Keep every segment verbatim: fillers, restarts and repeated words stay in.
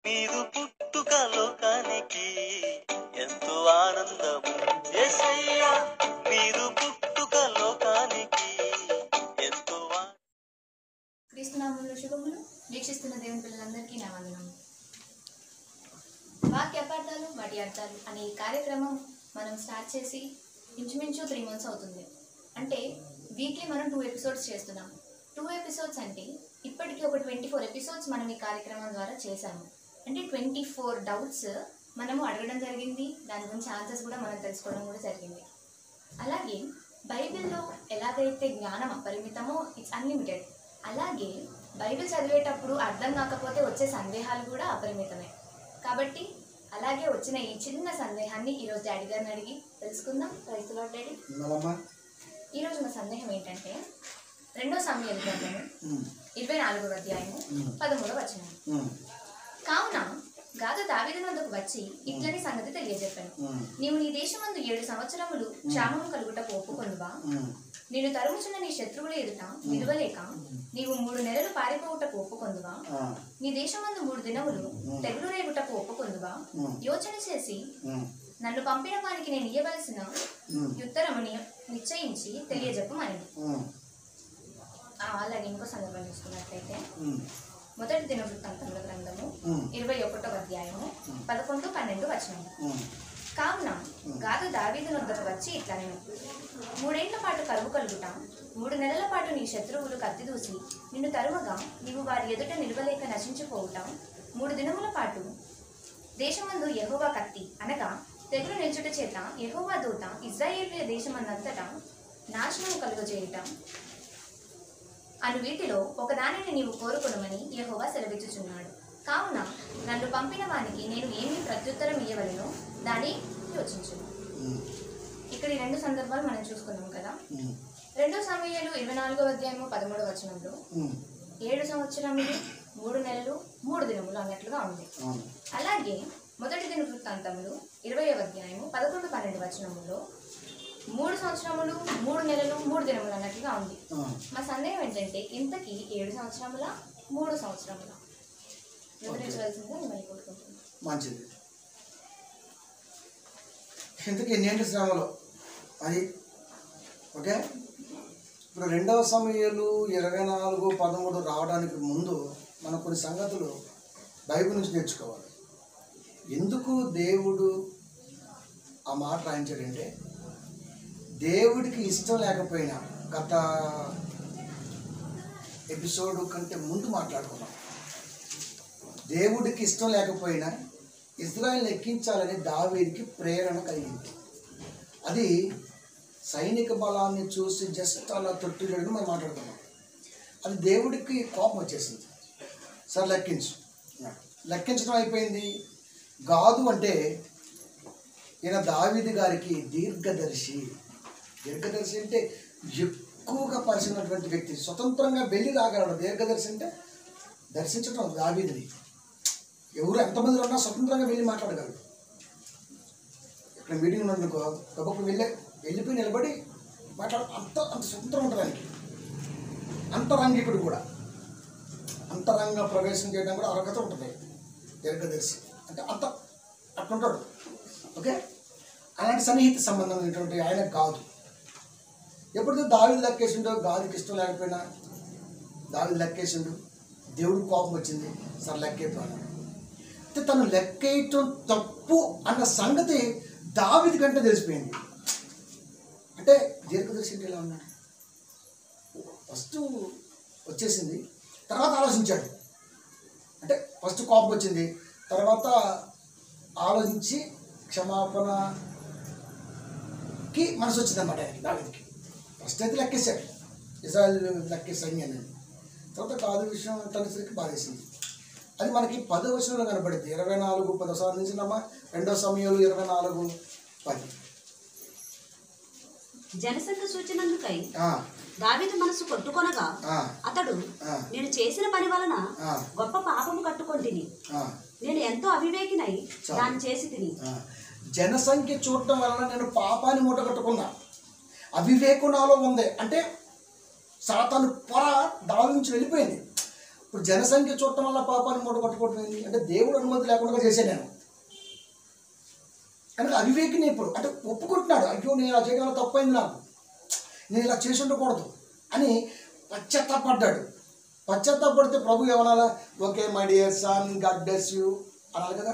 నీదు పుట్టుక లోకానికి ఎంతో ఆనందము యేసయ్యా నీదు పుట్టుక లోకానికి ఎంతో క్రీస్తునామములో శుభములు. వీక్షిస్తున్న దేవుని పిల్లలందరికీ నా వందనము. వాక్య అపార్థాలు వాటి అర్థాలు అనే ఈ కార్యక్రమం మనం స్టార్ట్ చేసి ఇంచుమించు త్రీ మంత్స్ అవుతుంది. అంటే వీక్లీ మనం టూ ఎపిసోడ్స్ చేస్తున్నాం. టూ ఎపిసోడ్స్ అంటే ఇప్పటికీ ఒక ట్వంటీ ఫోర్ ఎపిసోడ్స్ మనం ఈ కార్యక్రమం ద్వారా చేశాము. అంటే ట్వంటీ ఫోర్ డౌట్స్ మనము అడగడం జరిగింది. దాని గురించి ఆన్సర్స్ కూడా మనం తెలుసుకోవడం కూడా జరిగింది. అలాగే బైబిల్లో ఎలాగైతే జ్ఞానం అపరిమితమో ఇట్స్ అన్లిమిటెడ్, అలాగే బైబిల్ చదివేటప్పుడు అర్థం కాకపోతే వచ్చే సందేహాలు కూడా అపరిమితమే. కాబట్టి అలాగే వచ్చిన ఈ చిన్న సందేహాన్ని ఈరోజు డాడీ గారిని అడిగి తెలుసుకుందాం. Praise the lord daddy. ఈరోజు నా సందేహం ఏంటంటే రెండో సమూయేలు గ్రంథము ఇరవై నాలుగవ అధ్యాయము పదమూడవ వచనం. కావున గాదు దావీదు వద్దకు వచ్చి ఇట్లని సంగతి తెలియజెప్పాను. నీవు నీ దేశమందు ఏడు సంవత్సరములు క్షామము కలుగుటకు ఒప్పుకొనువా? నేను తరుముచున్న నీ శత్రువుల ఎదుట నిలవలేక నీవు మూడు నెలలు పారిపోవుటకు ఒప్పుకొందువా? నీ దేశమందు మూడు దినములు తెగులు రేగుటకు ఒప్పుకొందువా? యోచన చేసి నన్ను పంపిన వానికి నేను ఇయ్యవలసిన ఉత్తరముని నిశ్చయించి తెలియజెప్పమని. అలాగే ఇంకో సందర్భం చూసుకున్నట్లయితే మొదటి దినవృత్తాంతముల గ్రంథము ఇరవై ఒకటో అధ్యాయము పదకొండు పన్నెండు వచనము. కావున గాదు దావీదు వద్దకు వచ్చి ఇట్లా నేను మూడేళ్ల పాటు కరువు కలుగుట, మూడు నెలల పాటు నీ శత్రువులు కత్తి దూసి నిన్ను తరువగా నీవు వారి ఎదుట నిలవలేక నశించిపోవుట, మూడు దినముల పాటు దేశమందు యెహోవా కత్తి అనగా తెగులు నిల్చుట చేత యెహోవా దూత ఇశ్రాయేలు దేశమందంతటా నాశనము కలుగజేయుట అను వీటిలో ఒకదానిని నీవు కోరుకొనమని యెహోవా సెలవిచ్చుచున్నాడు. కావున నన్ను పంపిన వానికి నేను ఏమి ప్రత్యుత్తరం ఇయ్యవలెనో దాన్ని యోచించు. ఇక్కడ ఈ రెండు సందర్భాలు మనం చూసుకున్నాం కదా. రెండో సమూయేలు ఇరవై నాలుగో అధ్యాయము పదమూడవ వచనంలో ఏడు సంవత్సరములు మూడు నెలలు మూడు దినములు అన్నట్లుగా ఉంది. అలాగే మొదటి దిన వృత్తాంతములు ఇరవై అధ్యాయము పదకొండు పన్నెండు వచనములో మూడు సంవత్సరములు మూడు నెలలు మూడు దినములు అన్నట్లుగా ఉంది. మా సందేహం ఏంటంటే ఇంతకీ ఏడు సంవత్సరముల మూడు సంవత్సరముల వివరించవలసిందిగా మిమ్మల్ని కోరుకుంటున్నాను. మంచిది. ఇంతకీ ఎన్నేంటి శ్రమలు అది ఓకే. ఇప్పుడు రెండవ సమూయేలు ఇరవై నాలుగు పదమూడు రావడానికి ముందు మనం కొన్ని సంగతులు బైబిల్ నుంచి నేర్చుకోవాలి. ఎందుకు దేవుడు ఆ మాట రాయించాడంటే, దేవుడికి ఇష్టం లేకపోయినా గత ఎపిసోడ్ కంటే ముందు మాట్లాడుకున్నాం. దేవుడికి ఇష్టం లేకపోయినా ఇజ్రాయెల్ని ఎక్కించాలని దావీదుకి ప్రేరణ కలిగింది. అది సైనిక బలాన్ని చూసి జస్ట్ అలా తొట్టిల్లడని మనం మాట్లాడుకున్నాం. అది దేవుడికి కోపం వచ్చేసింది. సరే లెక్కించు, లెక్కించడం అయిపోయింది. గాదు అంటే ఈయన దావీదు గారికి దీర్ఘదర్శి. దీర్ఘదర్శి అంటే ఎక్కువగా పరిచినటువంటి వ్యక్తి, స్వతంత్రంగా వెళ్ళి రాగలడు. దీర్ఘదర్శి అంటే దర్శించడం దావీదుని. ఎవరు ఎంతమంది ఉన్నా స్వతంత్రంగా వెళ్ళి మాట్లాడగలడు. ఇక్కడ మీటింగ్ ఉన్నందుకో గొప్పకు వెళ్ళే వెళ్ళిపోయి నిలబడి మాట్లాడ అంత అంత స్వతంత్రం ఉంటుంది ఆయనకి. అంతరంగికుడు కూడా, అంతరంగ ప్రవేశం చేయడం కూడా అర్హత ఉంటుంది. దీర్ఘదర్శి అంటే అంత అట్లుంటాడు. ఓకే, అలాంటి సన్నిహిత సంబంధం ఉన్నటువంటి ఆయన కాదు. ఎప్పుడైతే దావీదు లెక్కేసిండో, గాదికి ఇష్టం లేకపోయినా దావీదు లెక్కేసిండు. దేవుడు కోపం వచ్చింది, సరే లెక్కేపోయాడు. అంటే తను లెక్కేయటం తప్పు అన్న సంగతి దావీదు కంటే తెలిసిపోయింది. అంటే దీర్ఘదర్శి అంటే ఎలా ఉన్నాడు? ఫస్ట్ వచ్చేసింది, తర్వాత ఆలోచించాడు. అంటే ఫస్ట్ కోపం వచ్చింది, తర్వాత ఆలోచించి క్షమాపణకి మనసు వచ్చింది అన్నమాట ఆయనకి, దావీదుకి. ఫస్ట్ అయితే లెక్కేశాడు, ఇజ్రాయెల్ లెక్కేసాయి అని. తర్వాత కాదు విషయం తనసరికి బాధేసింది. అది మనకి పదో వచనంలో కనబడింది. ఇరవై నాలుగు పదో సాధించినమ్మా. రెండో సమయంలో ఇరవై నాలుగు పది జనసంఘ సూచనందుకై దావీదు మనసు కొట్టుకొనగా అతడు నేను చేసిన పని వలన గొప్ప పాపము కట్టుకొంటిని, నేను ఎంతో అవివేకినై దాన్ని చేసి తిని. జనసంఖ్య చూడటం వలన నేను పాపాన్ని మూట కట్టుకున్నా, అవివేకం నాలో ఉంది. అంటే సాతాను పొర దావి నుంచి వెళ్ళిపోయింది. ఇప్పుడు జనసంఖ్య చూడటం వల్ల పాపాన్ని మూట కొట్టుకోవటం అంటే దేవుడు అనుమతి లేకుండా చేశాను నేను కనుక అవివేకిని ఇప్పుడు అంటే ఒప్పుకుంటున్నాడు, అయ్యో నేను ఇలా చేయడం వల్ల తప్పైంది, నాకు నేను ఇలా చేసి ఉండకూడదు అని పశ్చాత్తాపడ్డాడు. పశ్చాత్తాపడితే ప్రభు ఏమనాలా? Okay my dear son, God bless you అనాలి కదా.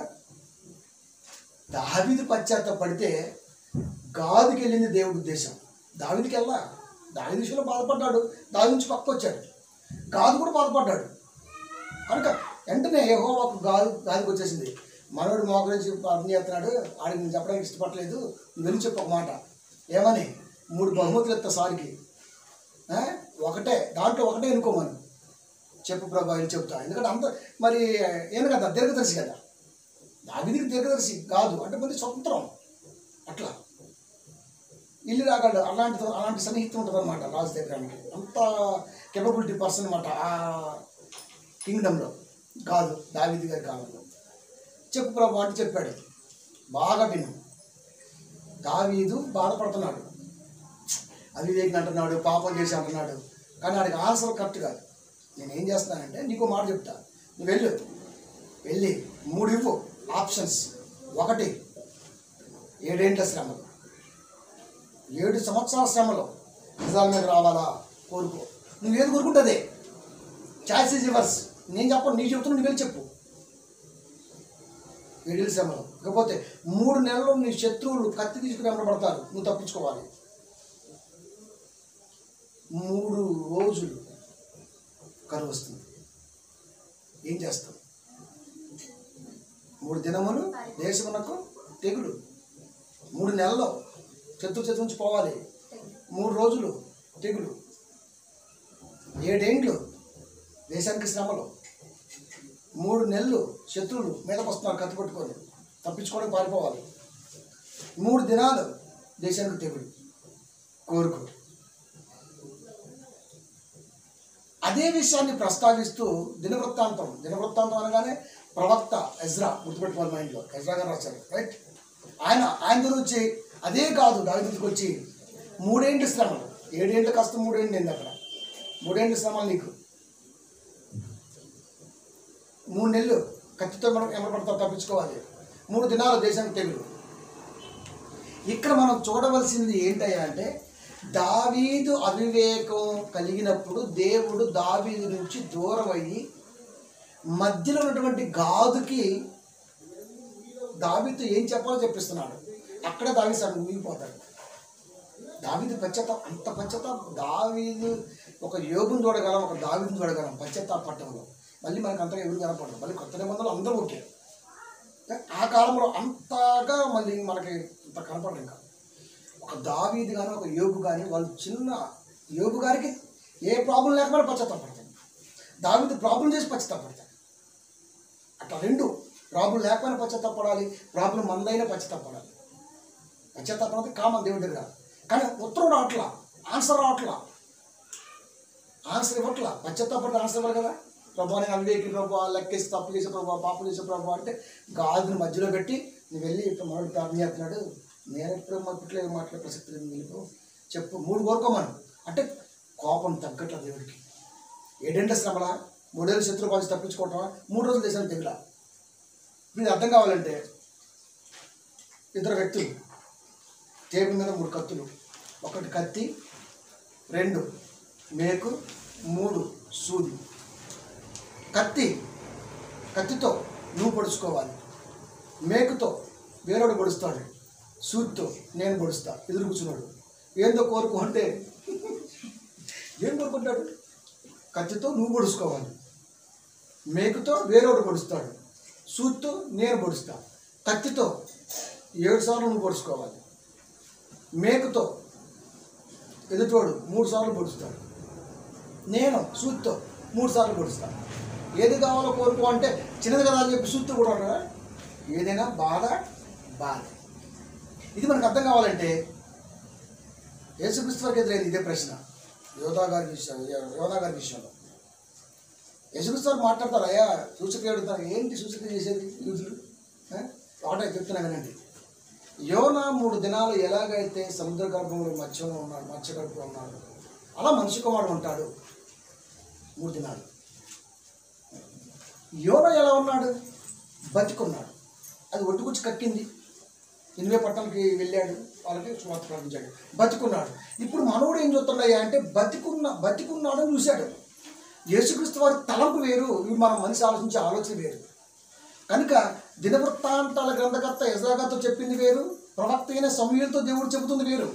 దావీదు పశ్చాత్తాపడితే గాదుకి వెళ్ళింది దేవుడి ఉద్దేశం, దావీదుకి వెళ్ళా. దావీదు విషయంలో బాధపడ్డాడు, దావీదు నుంచి పక్క వచ్చాడు. గాదు కూడా బాధపడ్డాడు కనుక వెంటనే యెహోవాకు గాదు గాదికి వచ్చేసింది. మనోడు మా గురించి అర్థం చేస్తున్నాడు, ఆడికి నేను చెప్పడానికి ఇష్టపడలేదు, నువ్వు వెళ్ళి చెప్పు ఒక మాట. ఏమని? మూడు బహుమతులు ఎత్తా సారికి, ఒకటే దాంట్లో ఒకటే ఎన్నుకోమని చెప్పు ప్రభా అని చెప్తా. ఎందుకంటే అంత మరి ఏం కదా దీర్ఘదర్శి కదా, దావీదుకి దీర్ఘదర్శి కాదు అంటే మరి స్వతంత్రం అట్లా ఇల్లు రాగలడు. అలాంటి అలాంటి సన్నిహితం ఉంటుంది అనమాట రాజు దగ్గరానికి, అంత కెపబిలిటీ పర్సన్ అనమాట ఆ కింగ్డమ్లో. కాదు దావీదు గారి కాలంలో. చెప్పు ప్రభు అంటే చెప్పాడు, బాగా విను. దావీదు బాధపడుతున్నాడు, అవివేకిని అంటున్నాడు, పాపం చేసి అంటున్నాడు, కానీ వాడికి ఆన్సర్ కరెక్ట్ కాదు. నేనేం చేస్తానంటే నీకు మాట చెప్తా, నువ్వు వెళ్ళు, వెళ్ళి మూడు ఇవ్వు ఆప్షన్స్. ఒకటి ఏడేండ్ల శ్రమలు, ఏడు సంవత్సరాల శ్రమలో నిజాల మీద రావాలా కోరుకో. నువ్వు ఏది కోరుకుంటుందే చాయిస్ ఈజ్ యువర్స్. నేను చెప్పను, నీకు చెప్తున్నా, నువ్వు వెళ్ళి చెప్పు. ఏడేళ్ళ శ్రమలో. ఇకపోతే మూడు నెలలు నీ శత్రువులు కత్తి తీసుకుని వెంబడబడతారు, నువ్వు తప్పించుకోవాలి. మూడు రోజులు కరువు వస్తుంది, ఏం చేస్తావు? మూడు దినములు దేశమునకు తెగులు. మూడు నెలల్లో శత్రు శత్రు నుంచి పోవాలి, మూడు రోజులు తెగులు, ఏడేండ్లు దేశానికి శ్రమలు, మూడు నెలలు శత్రువులు మీదకి వస్తున్నారు కత్తి పట్టుకొని, తప్పించుకోవడానికి పారిపోవాలి. మూడు దినాలు దేశానికి తెగులు కోరుకు. అదే విషయాన్ని ప్రస్తావిస్తూ దినవృత్తాంతం దినవృత్తాంతం అనగానే ప్రవక్త ఎజ్రా, గుర్తుపెట్టుకోవాలి మైండ్లో, ఎజ్రా గారు రాశారు రైట్. ఆయన ఆయన గురించి అదే కాదు దావీదుకి వచ్చి మూడేంటి శ్రమలు, ఏడేంటి కష్టం, మూడేంటి ఏంటి అక్కడ, మూడేంటి శ్రమలు నీకు, మూడు నెలలు కత్తితో మనం ఎమరపడతా తప్పించుకోవాలి, మూడు దినాలు దేశానికి తెగులు. ఇక్కడ మనం చూడవలసింది ఏంటయ్యా అంటే దావీదు అవివేకం కలిగినప్పుడు దేవుడు దావీదు నుంచి దూరం అయ్యి మధ్యలో ఉన్నటువంటి గాదుకి దావీదు ఏం చెప్పాలో చెప్పిస్తున్నాడు. అక్కడే దావీదు సగం మునిగిపోతాడు. దావీదు పశ్చాత్తాప, అంత పశ్చాత్తాప. దావీదు ఒక యోగుని చూడగలం, ఒక దావీదుని చూడగలం పశ్చాత్తాప పట్టణంలో. మళ్ళీ మనకు అంతగా ఎవరు కనపడదు. మళ్ళీ కొత్త నిబంధనలు అందరూ ఓకే, ఆ కాలంలో అంతగా మళ్ళీ మనకి అంత కనపడరు. ఇంకా ఒక దావీదు కానీ ఒక యోగు కానీ వాళ్ళు చిన్న యోగు గారికి ఏ ప్రాబ్లం లేకపోతే పశ్చాత్తాపడతాడు, దావీదు ప్రాబ్లం చేసి పశ్చాత్తాపడతాడు. అట్లా రెండు ప్రాబ్లం లేకపోయినా పశ్చాత్తాపడాలి, ప్రాబ్లం మనదైనా పశ్చాత్తాపడాలి. పశ్చాత్తాపడితే కామన్ దేవుడి దగ్గర, కానీ ఉత్తరం రావట్లా, ఆన్సర్ రావట్లా, ఆన్సర్ ఇవ్వట్లా. పశ్చాత్తాపడితే ఆన్సర్ ఇవ్వాలి కదా. ప్రభా నేను అవివేకి ప్రభావ, లెక్కేసి తప్పు చేసే ప్రభావ, పాపం చేసే ప్రభావ అంటే గాదుని మధ్యలో పెట్టి నువ్వు వెళ్ళి ఇప్పుడు మనోడు ప్రార్థన చేస్తున్నాడు, నేను ఎప్పుడు మా పుట్లో ఏం మాట్లాడే ప్రసక్తి లేదు, వెళ్ళిపో చెప్పు, మూడు కోరుకోమను అంటే కోపం తగ్గట్ల దేవుడికి. ఏడేంట శ్రమల, మూడేళ్ళు శత్రు పాలిసి తప్పించుకోవటమా, మూడు రోజులు దేశాన్ని తెగులా. ఇది అర్థం కావాలంటే ఇద్దరు వ్యక్తులు టేబుల్ మీద మూడు కత్తులు, ఒకటి కత్తి, రెండు మేకు, మూడు సూది. కత్తి కత్తితో నువ్వు పొడుచుకోవాలి, మేకుతో వేరేవాడు పొడుస్తాడు, సూదితో నేను పొడుస్తా. ఎదురు కూర్చున్నాడు ఏందో కోరుకుంటే ఏం కోరుకుంటాడు? కత్తితో నువ్వు పొడుచుకోవాలి, మేకుతో వేరేవాడు పొడుస్తాడు, సూదితో నేను పొడుస్తా. కత్తితో ఏడు సార్లు నువ్వు పొడుచుకోవాలి, మేకుతో ఎదుటోడు మూడు సార్లు పొడుస్తాడు, నేను సూదితో మూడు సార్లు పొడుస్తాను. ఏది కావాలో కోరుకో అంటే చిన్నది కదా అని చెప్పి సూత్తో కూడా ఉంటారా? ఏదైనా బాధ బాధ. ఇది మనకు అర్థం కావాలంటే యేసుక్రీస్తు వారికి ఎదురైంది ఇదే ప్రశ్న యోధా గారి విషయం యోధా గారి విషయంలో. యేసుక్రీస్తు వారు మాట్లాడతారు, అయ్యా సూచక్రియ అడుగుతారు, ఏంటి సూచక్రియ చేసేది యూదులు? ఒకటే చెప్తున్నా వినండి. యోనా మూడు దినాలు ఎలాగైతే సముద్ర గర్భంలో మత్స్యంలో ఉన్నాడు, మత్స్య గర్భంలో ఉన్నాడు, అలా మనిషి కుమారుడు ఉంటాడు మూడు దినాలు. యోనా ఎలా ఉన్నాడు? బతికున్నాడు. అది ఒట్టుకొచ్చి కక్కింది. నినివే పట్టణానికి వెళ్ళాడు, వాళ్ళకి సువార్త ప్రకటించాడు, బతికున్నాడు. ఇప్పుడు మనోడు ఏం చూస్తున్నాయా అంటే బతికున్న బతికున్నాడని చూశాడు. యేసుక్రీస్తు వారి తలంపు వేరు, ఇవి మనం మనిషి ఆలోచించే ఆలోచన వేరు. కనుక దినవృత్తాంతాల గ్రంథకర్త యెషయా చెప్పింది వేరు, ప్రవక్త అయిన సమూయేలుతో దేవుడు చెబుతుంది వేరు.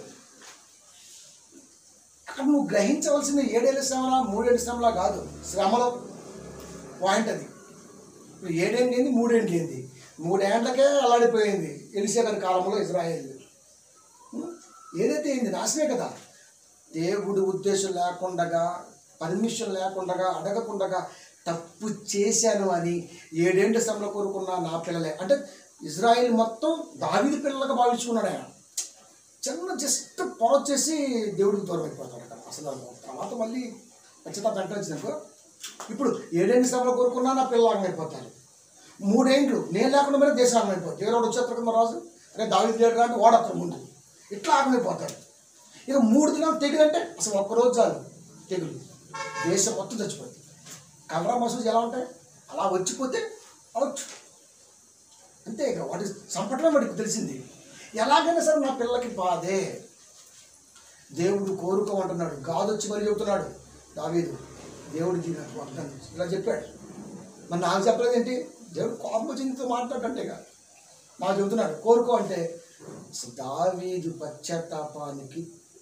అక్కడ నువ్వు గ్రహించవలసిన ఏడేళ్ళ శ్రమల మూడేళ్ళ శ్రమల కాదు, శ్రమలో పాయింట్ అది. ఇప్పుడు ఏడేంటి ఏంది, మూడేంటి ఏంది? మూడేండ్లకే అల్లాడిపోయింది ఎలీషా గారి కాలంలో ఇజ్రాయేల్. ఏదైతే ఏంది నాశనే కదా. దేవుడి ఉద్దేశం లేకుండా, పర్మిషన్ లేకుండా, అడగకుండా తప్పు చేశాను అని ఏడేండ్ల శ్రమలో కోరుకున్న నా పిల్లలే అంటే ఇజ్రాయేల్ మొత్తం దావీదు పిల్లలుగా భావించుకున్నాడు ఆయన. చిన్న జస్ట్ పాజ్ చేసి దేవుడికి దూరం అయిపోతాడు అక్కడ. అసలు తర్వాత మళ్ళీ ఖచ్చితంగా వెంట వచ్చినాక ఇప్పుడు ఏడేండ్ల శ్రమలో కోరుకున్నా నా పిల్లలు అయిపోతారు. మూడేండ్లు నేను లేకుండా మరి దేశం ఆగమైపోతుంది. ఎవరోడు వచ్చేస్తారు కదా రాజు, అరే దావీదు లేడు అంటే వాడతారు ముందు, ఇట్లా ఆగమైపోతారు. ఇక మూడు దినాలు తెగులంటే అసలు ఒక్కరోజు చాలు తెగులు, దేశం మొత్తం చచ్చిపోతుంది. కలరా మసూజ్ ఎలా ఉంటాయి అలా వచ్చిపోతే అవుట్ అంతే. ఇక వాటి సంపటమే వాడికి తెలిసింది. ఎలాగైనా సరే నా పిల్లలకి బాధే, దేవుడు కోరుకోమంటున్నాడు. గాదు వచ్చి మరి చెబుతున్నాడు దావీదు, దేవుడికి నాకు అర్థం ఇలా చెప్పాడు. మరి నాకు చెప్పలేదు ఏంటి? దేవుడు కోపం చింతతో మాట్లాడంటే కాదు, నాకు చెబుతున్నాడు కోరుకో అంటే. దావీదు పశ్చాత్తాపానికి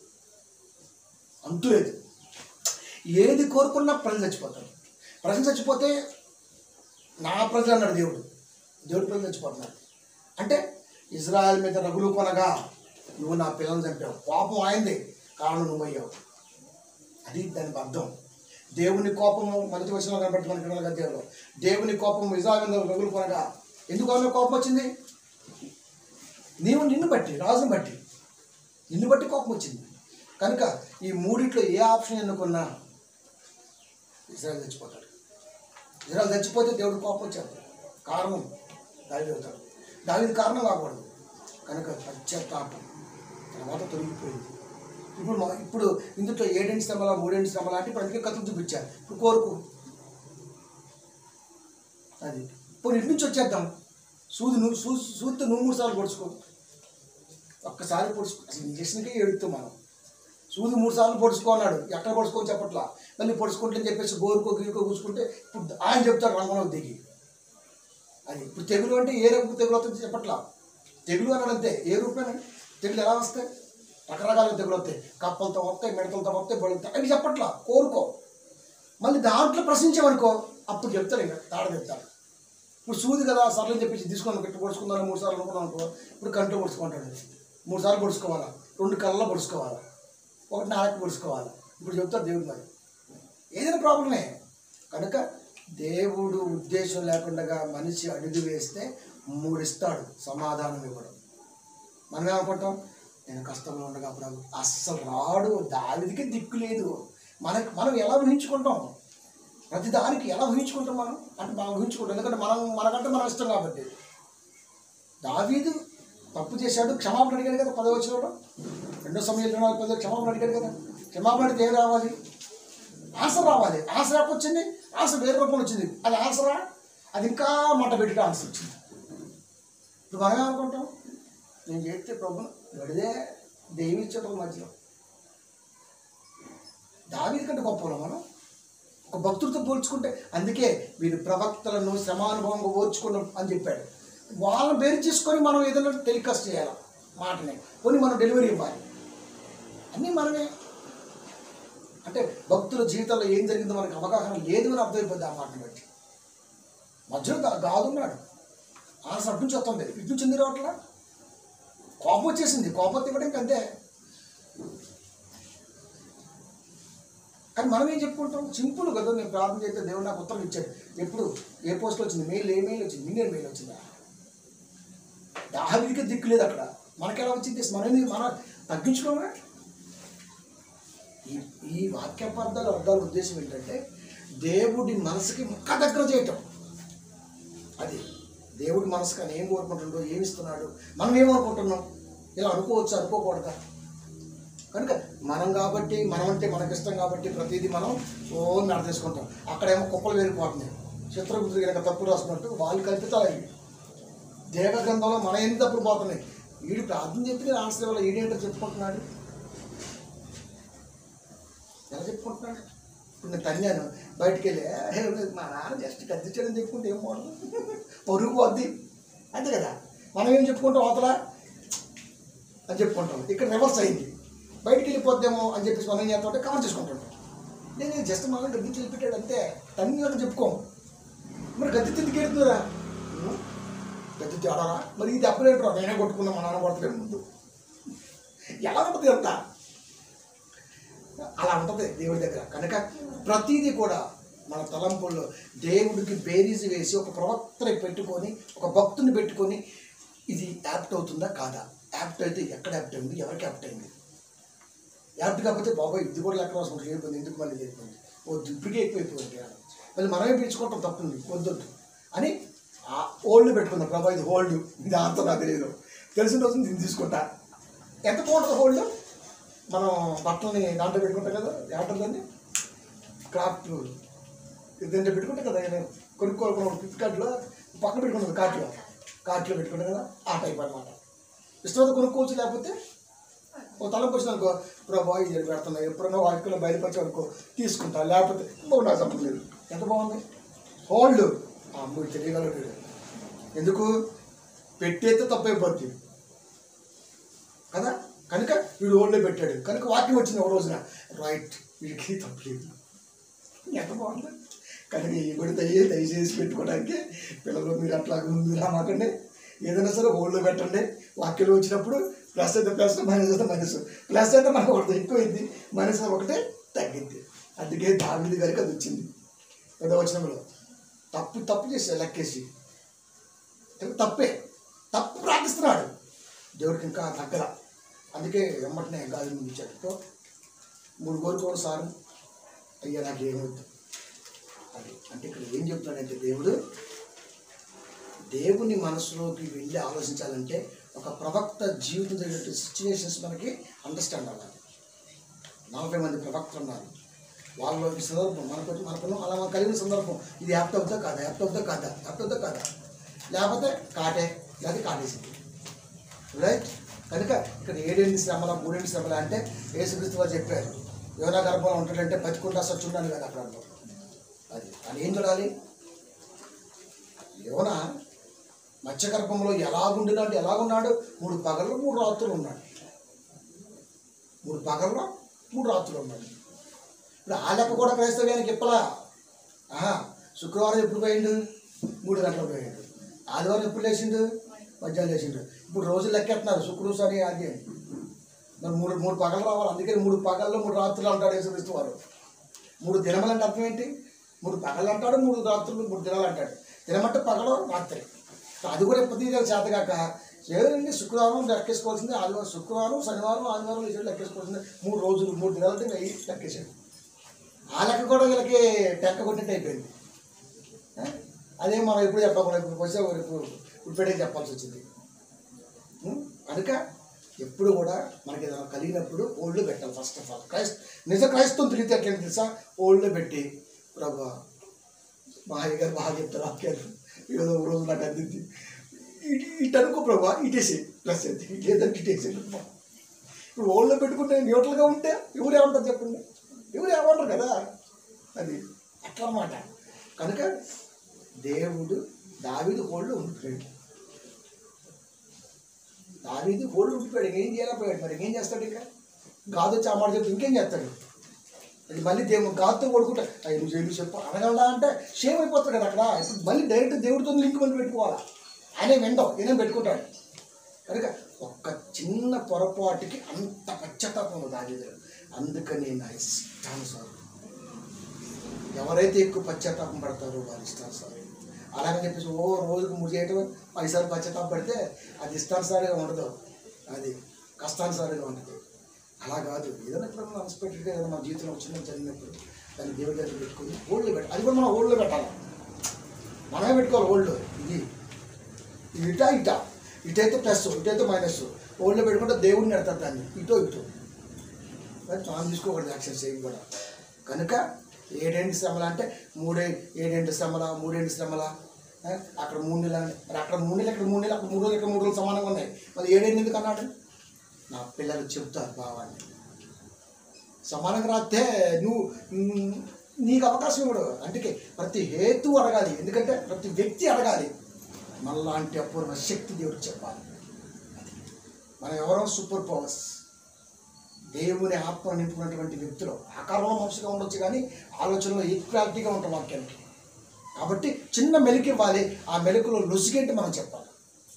అంతు లేదు. ఏది కోరుకున్నా ప్రజలు చచ్చిపోతారు. ప్రజలు చచ్చిపోతే నా ప్రజలు అన్నాడు దేవుడు, దేవుడు ప్రజలు చచ్చిపోతున్నాడు అంటే ఇజ్రాయెల్ మీద రగులు కొనగా నువ్వు నా పిల్లల్ని చంపావు, కోపం ఆయింది, కారణం నువ్వు అయ్యావు. అది దానికి అర్థం. దేవుని కోపము మొదటి వచనంలో కనబట్టి మనకి వినాలి కదా, దేవుడు దేవుని కోపం ఇజ్రాయెల్ మీద రగులు కొనగా. ఎందుకు ఆమె కోపం వచ్చింది? నీవు నిన్ను బట్టి, రాజుని బట్టి, నిన్ను బట్టి కోపం వచ్చింది. కనుక ఈ మూడిట్లో ఏ ఆప్షన్ ఎన్నుకున్నా ఇజ్రాయెల్ చచ్చిపోతాడు. ఇజ్రాయెల్ చచ్చిపోతే దేవుడు కోపం వచ్చేస్తాడు. కారణం దావీదు అవుతాడు. దావీదు కారణం కాకూడదు. కనుక పశ్చాత్తాపం తర్వాత తొలగిపోయింది. ఇప్పుడు ఇప్పుడు ఇందులో ఏడేంటి శ్రమల మూడేంటి శ్రమల అంటే ఇప్పుడు అందుకే కథలు చూపించారు. ఇప్పుడు కోరుకు అది ఇప్పుడు ఇంటి నుంచి వచ్చేద్దాం. సూది నువ్వు సూ సూదితో నువ్వు మూడు సార్లు పొడుచుకో, ఒక్కసారి పొడుచుకో. అసలు ఇంజక్షన్కే ఏడుస్తాం మనం. సూది మూడు సార్లు పొడుచుకో అన్నాడు, ఎక్కడ పొడుచుకోని చెప్పట్లా. మళ్ళీ పొడుచుకుంటే చెప్పేసి గోరుకో గీరుకో కూర్చుకుంటే ఇప్పుడు ఆయన చెప్తాడు రంగంలో దిగి. అది ఇప్పుడు తెగులు అంటే ఏ రకం తెగులు అవుతుంది చెప్పట్లా. తెగులు అన్నాడు అంతే. ఏ రూపేనా తెగులు ఎలా వస్తాయి? రకరకాల తెగులు వస్తాయి. కప్పలతో వస్తాయి, మిడతలతో వస్తాయి, బడులుతాయి, అవి చెప్పట్లా. కోరుకో. మళ్ళీ దాంట్లో ప్రశ్నించామనుకో అప్పుడు చెప్తారు, ఇంకా తాడ చెప్తారు. ఇప్పుడు సూది కదా సర్లని చెప్పేసి తీసుకొని పెట్టి పొడుచుకుందాను మూడు సార్లు అనుకున్నాం అనుకో, ఇప్పుడు కంట్లో పొడుచుకుంటాడు. మూడు సార్లు పొడుచుకోవాలా, రెండు కళ్ళలో పొడుచుకోవాలా, ఒకటి నాలుగు పొడుచుకోవాలా. ఇప్పుడు చెప్తారు దేవుడు. మరి ఏదైనా ప్రాబ్లమే. కనుక దేవుడు ఉద్దేశం లేకుండా మనిషి అడుగు వేస్తే మూడు ఇస్తాడు సమాధానం ఇవ్వడం. మనం ఏమనుకుంటాం, నేను కష్టంలో ఉండగా అప్పుడు అస్సలు రాడు, దావిదికి దిక్కు లేదు. మనకు మనం ఎలా ఊహించుకుంటాం, ప్రతి దానికి ఎలా ఊహించుకుంటాం మనం అంటే మనం ఊహించుకుంటాం. ఎందుకంటే మనం మనకంటే మనం ఇష్టం కాబట్టి. దావీదు తప్పు చేశాడు, క్షమాపణ అడిగాడు కదా పదవి వచ్చినప్పుడు. రెండో సమయంలో నాలుగు పదవి క్షమాపణ అడిగాడు కదా. క్షమాపణ అడిగితే ఏం రావాలి? ఆన్సర్ రావాలి. ఆన్సర్ ఎక్కడ వచ్చింది? ఆన్సర్ వేరే రూపంలో వచ్చింది. అది ఆన్సరా? అది ఇంకా మాట పెట్టి ఆన్సర్ వచ్చింది. ఇప్పుడు మనం ఏమనుకుంటాం, నేను చేస్తే ప్రభు గడిదే దేవించడం మధ్యలో. దావీదు కంటే గొప్పలో మనం ఒక భక్తుడితో పోల్చుకుంటే, అందుకే వీరు ప్రవక్తలను శ్రమానుభవంగా ఓర్చుకున్నాం అని చెప్పాడు. వాళ్ళని బేరు చేసుకొని మనం ఏదైనా టెలికాస్ట్ చేయాలి మాటనే, కొన్ని మనం డెలివరీ ఇవ్వాలి, అన్నీ మనమే. అంటే భక్తుల జీవితంలో ఏం జరిగిందో మనకు అవగాహన లేదు అని అర్థమైపోద్ది ఆ మాటను బట్టి. మధ్యలో గాదున్నాడు, ఆన్సర్ అటు నుంచి వస్తుంది, ఇటు నుంచి ఎందుకు రావట్లా? కోపం వచ్చేసింది, కోపం ఇవ్వడానికి అంతే. కానీ మనం ఏం చెప్పుకుంటాం, సింపుల్ కదా. నేను ప్రార్థన చేస్తే దేవుడు నాకు ఉత్తరం ఇచ్చాడు. ఎప్పుడు ఏ పోస్ట్లో వచ్చింది? మెయిల్ ఏ మెయిల్ వచ్చింది? నిన్నే మెయిల్ వచ్చిందా? దావీదుకే దిక్కు లేదు అక్కడ. మనకెలా వచ్చింది? మనం మనం తగ్గించుకోమా? ఈ ఈ వాక్యాపార్థాల అర్థాల ఉద్దేశం ఏంటంటే దేవుడి మనసుకి ముక్క దగ్గర చేయటం. అది దేవుడి మనసుకి అని ఏం కోరుకుంటుండో, ఏమిస్తున్నాడు, మనం ఏమనుకుంటున్నాం, ఇలా అనుకోవచ్చు అనుకోకూడదా? కనుక మనం కాబట్టి, మనం అంటే మనకి ఇష్టం కాబట్టి ప్రతిదీ మనం ఓ నడదేసుకుంటాం. అక్కడేమో కుప్పలు వేరిపోతున్నాయి, చిత్రగుప్తుడు కనుక తప్పు రాసుకున్నట్టు వాళ్ళు కల్పితాలు అవి. దేవ గ్రంథంలో మన ఎన్ని తప్పులు పోతున్నాయి. వీడు ప్రార్థన చెప్తే ఆన్సర్ ఇవ్వాలి, ఈడేంటో చెప్పుకుంటున్నాడు. ఎలా చెప్పుకుంటున్నాడు? ఇప్పుడు నేను తన్నాను బయటికి వెళ్ళి మా నాన్న జస్ట్ కద్దించాడని చెప్పుకుంటే ఏం పోవడం, పరుగు పోద్ది అంతే కదా. మనం ఏం చెప్పుకుంటాం, అవతల అని చెప్పుకుంటాం. ఇక్కడ రివర్స్ అయింది, బయటికి వెళ్ళిపోద్దేమో అని చెప్పేసి మనం ఏం చేస్తామంటే కవర్ చేసుకుంటుంటాం. నేను జస్ట్ మనం గద్ది చెల్లిపెట్టాడు అంతే, తన్ని అని చెప్పుకోము. మరి గద్ది తిందికి వెళ్తుందిరా, గద్ది తేడారా, మరి ఇది అప్పుడేంట్రా నేనే కొట్టుకున్నా మా నాన్న కొడతలేడు ముందు. ఎలా ఉంటుంది అంతా, అలా ఉంటుంది దేవుడి దగ్గర. కనుక ప్రతిదీ కూడా మన తలంపుల్లో దేవుడికి బేరీజు వేసి ఒక ప్రవక్తని పెట్టుకొని ఒక భక్తుని పెట్టుకొని ఇది యాప్ట్ అవుతుందా కాదా, యాప్ట్ అయితే ఎక్కడ యాప్ట్ అయింది, ఎవరికి యాప్ట్ అయింది. యాప్ట్ కాకపోతే బాబాయ్ ఇది కూడా లెక్క రాసుకుంటే అయిపోయింది, ఎందుకు మళ్ళీ అయిపోయింది, ఓ దుప్పిగా ఎక్కువైపోయింది, మళ్ళీ మనమే పెంచుకుంటాం తప్పుంది వద్దొద్దు అని ఆ ఓల్డ్ పెట్టుకుందాం. ప్రభా ఇది హోల్డ్, ఇది ఆంతో నాకు తెలియదు, తెలిసిన రోజు దీన్ని తీసుకుంటా. ఎంత బాగుంటుంది హోల్డ్, మనం బట్టలని దాంట్లో పెట్టుకుంటాం కదా, ఏమంటుందండి క్రాఫ్ట్ ఇదంటే పెట్టుకుంటాం కదా, నేను కొనుక్కోవాలి ఫ్లిప్కార్ట్లో పక్కన పెట్టుకుంటాను, కార్ట్లో కార్ట్లో పెట్టుకుంటాం కదా, ఆ టైప్ అనమాట. ఇష్టమైతే కొనుక్కోవచ్చు, లేకపోతే ఓ తలంపు వచ్చిన అనుకో ప్రభా ఇది పెడుతున్నా, ఎప్పుడైనా వాటిలో బయలుపరిచి అనుకో తీసుకుంటా, లేకపోతే బాగున్నా చెప్పలేదు. ఎంత బాగుంది హోల్డ్, అమ్మ తెలియగలడు. ఎందుకు పెట్టేస్తే తప్పైపోద్ది కదా. కనుక వీడు ఓన్లో పెట్టాడు కనుక వాక్యం వచ్చింది ఒక రోజున, రైట్ వీడికి తప్పలేదు. ఎంత బాగుంది. కనుక ఈ కూడా దయ దయచేసి పెట్టుకోవడానికి పిల్లలు మీరు అట్లా ముందు రామాకండి, ఏదైనా సరే ఓన్లో పెట్టండి. వాక్యం వచ్చినప్పుడు ప్లస్ అయితే ప్లస్, మైనస్ అయితే మైనస్. ప్లస్ అయితే మనకు ఒకటి ఎక్కువైంది, మైనస్ ఒకటే తగ్గింది. అందుకే దావీదు గారికి అది వచ్చింది. పెద్ద వచనంలో తప్పు తప్పు చేశాడు లెక్కేసి, తప్పే తప్పు ప్రార్థిస్తున్నాడు, దేవుడికి ఇంకా తగ్గల. అందుకే వెంబటనే గాలి ముందు ఇచ్చాడు, మూడు కోరుకోవడం సారు అయ్యా నాకు ఏమవుద్దు అది. అంటే ఇక్కడ ఏం చెప్తున్నాడంటే దేవుడు దేవుని మనసులోకి వెళ్ళి ఆలోచించాలంటే ఒక ప్రవక్త జీవితం జరిగే సిచ్యువేషన్స్ మనకి అండర్స్టాండ్ అవ్వాలి. నలభై మంది ప్రవక్తలు ఉన్నారు, వాళ్ళలో ఈ సందర్భం మనకు వచ్చి మనకు అలా మనం కలిగిన సందర్భం ఇది యాప్ట్ అవుతా కాదా, యాప్ట్ అవుతా కాదా, యాప్ట్ అవుతా కాదా, లేకపోతే కాటే లేదా కాటేసింది, రైట్. కనుక ఇక్కడ ఏడెనిమిది శ్రమల మూడెనిమిది శ్రమల అంటే యేసుక్రీస్తు వారు చెప్పారు, యోనా గర్భంలో ఉంటాడంటే బతికుండా సచ్చుండాలి కదా అక్కడ. అది అని ఏం చూడాలి, యోనా మత్స్యగర్భంలో ఎలాగుండినా అంటే ఎలాగున్నాడు, మూడు పగల్లో మూడు రాత్రులు ఉన్నాడు, మూడు పగల్లో మూడు రాత్రులు ఉన్నాడు. ఇప్పుడు ఆ లెక్క కూడా క్రైస్తవ్యానికి చెప్పలా. ఆహా శుక్రవారం ఎప్పుడు పోయిండు, మూడు గంటలకు పోయిండు. ఆదివారం ఎప్పుడు లేచిండు, మధ్యాహ్నం లేచిండు. ఇప్పుడు రోజులు లెక్కెత్తున్నారు శుక్రవారం సరి అది అని. మరి మూడు మూడు పగలు రావాలి, అందుకని మూడు పగల్లో మూడు రాత్రులు అంటాడు యేసుక్రీస్తు వారు. మూడు దినములు అంటే అర్థం ఏంటి, మూడు పగలు అంటాడు, మూడు రాత్రులు మూడు దినాలు అంటాడు. దినమంటే పగలు రాత్రి. అది కూడా ఎప్పుడు చేత కాక ఏదండి శుక్రవారం లెక్కేసుకోవాల్సింది, ఆదివారం శుక్రవారం శనివారం ఆదివారం లేచాడు లెక్కేసుకోవాల్సింది, మూడు రోజులు మూడు దినాలు వెయ్యి లెక్కేసాడు. ఆ లెక్క కూడా వీళ్ళకి టెక్క కొట్టినట్టు అయిపోయింది. అదే మనం ఎప్పుడు చెప్పకుండా ఇప్పుడు వచ్చే ఇప్పుడు ఇప్పుడే చెప్పాల్సి వచ్చింది. కనుక ఎప్పుడు కూడా మనకి ఏదైనా కలిగినప్పుడు ఓల్డ్లో పెట్టాలి. ఫస్ట్ ఆఫ్ ఆల్ క్రైస్త నిజ క్రైస్తవం తిరిగితే ఎట్లయితే తెలుసా, ఓల్డ్లో పెట్టి ప్రభా మా అయ్య గారు బాగా చెప్తారు వాక్యాలు, ఏదో ఒక రోజు నాకు అందింది ఇటు ఇటు అనుకో ప్రభా ఇటేసి ప్లస్ అయితే ఇటు ఏదంటే ఇటేసి. ఇప్పుడు ఓల్డ్లో పెట్టుకుంటే న్యూట్రల్గా ఉంటే ఎవరు ఏమంటారు చెప్పండి, ఎవరు ఏమంటారు కదా, అది అట్లా అన్నమాట. కనుక దేవుడు దావీదు హోల్డ్లో ఉండిపోయాడు, దావీదు హోల్డ్ ఉండిపోయాడు. ఇంకేం చేయలేకపోయాడు. మరి ఇంకేం చేస్తాడు, ఇంకా గాదు వచ్చి ఆ మాట చెప్తే ఇంకేం చేస్తాడు. అది మళ్ళీ దేవుడు గాదుతో కొడుకుంటా అయ్యి నువ్వు చేయడు చెప్పు అనగలడా అంటే షేమ్ అయిపోతాడు కదా అక్కడ. ఇప్పుడు మళ్ళీ డైరెక్ట్ దేవుడితో లింక్ మళ్ళీ పెట్టుకోవాలా, ఆయనే వెండవు ఈయన పెట్టుకుంటాడు. కనుక ఒక్క చిన్న పొరపాటుకి అంత పశ్చాత్తాపం ఉంది దావీదు. అందుకని నా ఇష్టానుసారం ఎవరైతే ఎక్కువ పశ్చాత్తాపం పడతారో వారి ఇష్టానుసారం. అలాగని చెప్పేసి ఓ రోజుకు మూడు చేయటం పదిసార్లు పశ్చాత్తాపం పడితే అది ఇష్టానుసారిగా ఉండదు, అది కష్టానుసారిగా ఉంటుంది. అలా కాదు, ఏదైనా ఇప్పుడు మనం అన్ఎక్స్పెక్టెడ్గా ఏదైనా మన జీవితంలో వచ్చిన జరిగినప్పుడు దాన్ని దేవుడి దగ్గర పెట్టుకుని ఓల్డ్లో పెట్టాలి. అది కూడా మనం ఓల్డ్లో పెట్టాలి, మనమే పెట్టుకోవాలి ఓల్డ్. ఇది ఇటా ఇటా ఇటైతే ప్లస్ ఇటైతే మైనస్. ఓల్డ్లో పెట్టుకుంటే దేవుడిని పెడతారు దాన్ని, ఇటో ఇటో మనం తీసుకోకూడదు యాక్షన్ చేయడం కూడా. కనుక ఏడేంటి శ్రమల అంటే మూడే ఏడేంటి శ్రమల మూడేంటి శ్రమల ఆ, అక్కడ మూడు నెలలు అంటే మరి అక్కడ మూడు నెలలు ఇక్కడ మూడు నెలలు అక్కడ మూడు రోజులు ఇక్కడ మూడు రోజులు సమానంగా ఉన్నాయి. మరి ఏడేంటి ఎందుకు అన్నాడు? నా పిల్లలు చెప్తారు భావాన్ని. సమానంగా రాస్తే నువ్వు మ్, నీకు అవకాశం ఇవ్వడు. అందుకే ప్రతి హేతు అడగాలి, ఎందుకంటే ప్రతి వ్యక్తి అడగాలి. మనలాంటి అపూర్వ శక్తి దేవుడికి చెప్పాలి. మనం ఎవరో సూపర్ పవర్స్, దేవుని ఆత్మ నింపుకున్నటువంటి వ్యక్తులు. ఆకారంలో మనుషుగా ఉండొచ్చు కానీ ఆలోచనలో ఈక్వాలిటీగా ఉంటాం వాక్యానికి. కాబట్టి చిన్న మెలికి ఇవ్వాలి, ఆ మెలుకులో లొసిగేంటి మనం చెప్పాలి.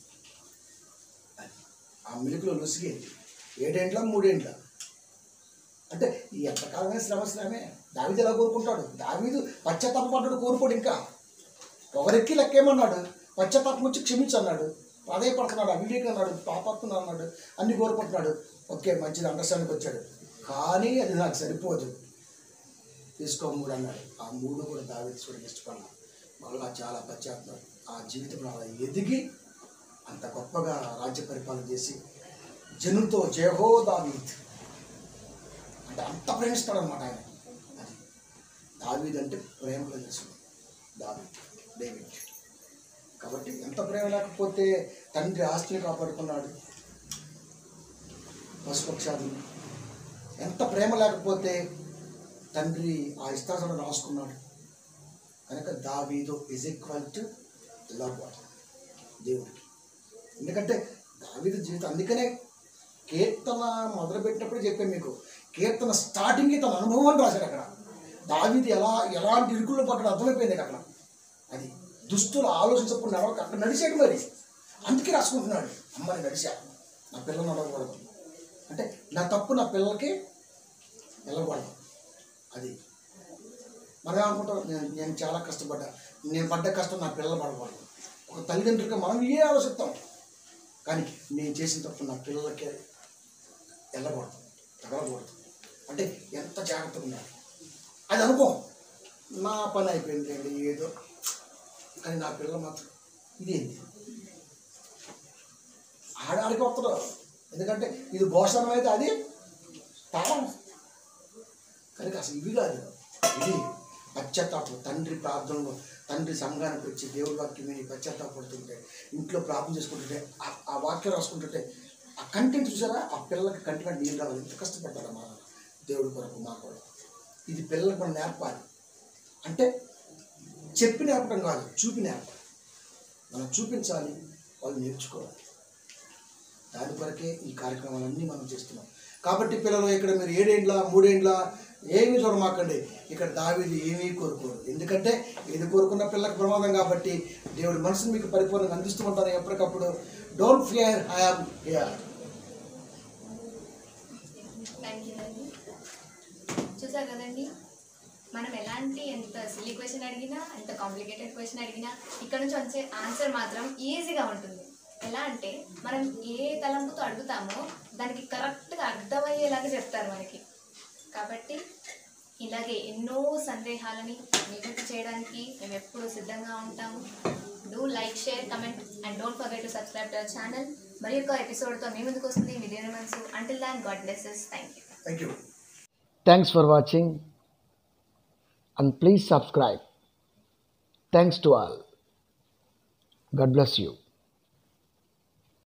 ఆ మెలుకులో లొసిగేంటి ఏడేంట్ల మూడేంట్ల అంటే ఈ ఎంతకాలమే శ్రమ శ్రమే. దావీదు ఎలా కోరుకుంటాడు? దావీదు పశ్చాత్తాపడ్డాడు, కోరుకోడు. ఇంకా ఒకరెక్కి లెక్కేమన్నాడు? పశ్చాత్తాపం వచ్చి క్షమించన్నాడు, ప్రాధాయపడుతున్నాడు, అవివేకం అన్నాడు, పాపాత్మ అన్నాడు, అన్ని కోరుకుంటున్నాడు. ఓకే, మంచిది, అండర్స్టాండింగ్కి వచ్చాడు. కానీ అది నాకు సరిపోదు, తీసుకో మూడు అన్నాడు. ఆ మూడు కూడా దావీదు చూడని ఇష్టపడ్డాడు. మళ్ళా చాలా పశ్చాత్తాపం, ఆ జీవితంలో అలా ఎదిగి అంత గొప్పగా రాజ్య పరిపాలన చేసి జనులతో జయహో దావీద్ అంటే అంత ప్రేమిస్తాడు అనమాట ఆయన. అది దావీద్ అంటే ప్రేమలో తెలుసు దావీద్ డేవిడ్. కాబట్టి ఎంత ప్రేమ లేకపోతే తండ్రి ఆస్తిని కాపాడుకున్నాడు, పశుపక్షాదులు. ఎంత ప్రేమ లేకపోతే తండ్రి ఆ ఇష్టాలను రాసుకున్నాడు. కనుక దావీదు ఇజ్ ఈక్వల్ టు లవ్ దేవుడికి. ఎందుకంటే దావీదు జీవితం, అందుకనే కీర్తన మొదలుపెట్టినప్పుడు చెప్పాను మీకు, కీర్తన స్టార్టింగ్ తన అనుభవాన్ని రాశాడు. అక్కడ దావీదు ఎలా ఎలాంటి ఇరుకుల్లో పడ్డాడు అర్థమైపోయింది అక్కడ. అది దుస్తులు ఆలోచించప్పుడు నడవక అక్కడ నడిచాడు. మరి అందుకే రాసుకుంటున్నాడు, అమ్మని నడిచా, నా పిల్లలు నడవకూడదు అంటే నా తప్పు నా పిల్లలకి వెళ్ళకూడదు. అది మనం అనుకుంటాం, నేను నేను చాలా కష్టపడ్డా, నేను పడ్డ కష్టం నా పిల్లలు పడకూడదు. ఒక తల్లిదండ్రులుగా మనం ఏ ఆలోచిస్తాం, కానీ నేను చేసిన తప్పు నా పిల్లలకే వెళ్ళకూడదు, తగలకూడదు అంటే ఎంత జాగ్రత్తగా ఉండాలి. అది అనుభవం. నా పని అయిపోయింది అండి ఏదో, కానీ నా పిల్లలు మాత్రం ఇదేంటి ఆడాడికి వస్తారు. ఎందుకంటే ఇది భోషణం అయితే అది తాళం. కనుక అసలు ఇవి కాదు, ఇది పశ్చాత్తాపం. తండ్రి ప్రార్థనలో తండ్రి సంఘానికి వచ్చి దేవుడి వాక్యం విని పశ్చాత్తాపడుతుంటే, ఇంట్లో ప్రార్థన చేసుకుంటుంటే, ఆ వాక్యం రాసుకుంటుంటే, ఆ కంటెంట్ చూసారా, ఆ పిల్లలకి కంటిగా నీళ్ళు రావాలి. ఎంత కష్టపడ్డాడు మా దేవుడి కొరకు, మా కొరకు. ఇది పిల్లలకు మనం నేర్పాలి. అంటే చెప్పి నేర్పడం కాదు, చూపి నేర్పాలి. మనం చూపించాలి, వాళ్ళు నేర్చుకోవాలి. దాని కొరకే ఈ కార్యక్రమాలన్నీ మనం చేస్తున్నాం. కాబట్టి పిల్లలు ఇక్కడ మీరు ఏడేండ్ల మూడేండ్ల ఏమీ చూడమాకండి. ఇక్కడ దావీదు ఏమీ కోరుకోరు. ఎందుకంటే ఇది కోరుకున్న పిల్లలకు ప్రమాదం. కాబట్టి దేవుడి మనసును మీకు పరిపూర్ణంగా అందిస్తూ ఉంటాను ఎప్పటికప్పుడు. Don't fear, I am here. Thank you అండి. చూసారు కదండి, మనం ఎలాంటి ఎంత సిల్లీ క్వశ్చన్ అడిగినా, ఎంత కాంప్లికేటెడ్ క్వశ్చన్ అడిగినా ఇక్కడ నుంచి వచ్చే ఆన్సర్ మాత్రం ఈజీగా ఉంటుంది. ఎలా అంటే మనం ఏ తలంపుతో అడుగుతామో దానికి కరెక్ట్గా అర్థమయ్యేలాగా చెప్తారు మనకి. కాబట్టి ఇలాగే ఎన్నో సందేహాలని నివృత్తి చేయడానికి మేము ఎప్పుడూ సిద్ధంగా ఉంటాము. Do like, share, comment and don't forget to subscribe to our channel. మరి యొక్క ఎపిసోడ్తో మీ ముందుకు వస్తుంది మీ దేవుని మనసు. Until then, God blesses. Thank you. Thank you. Thanks for watching and please subscribe. Thanks to all. God bless you.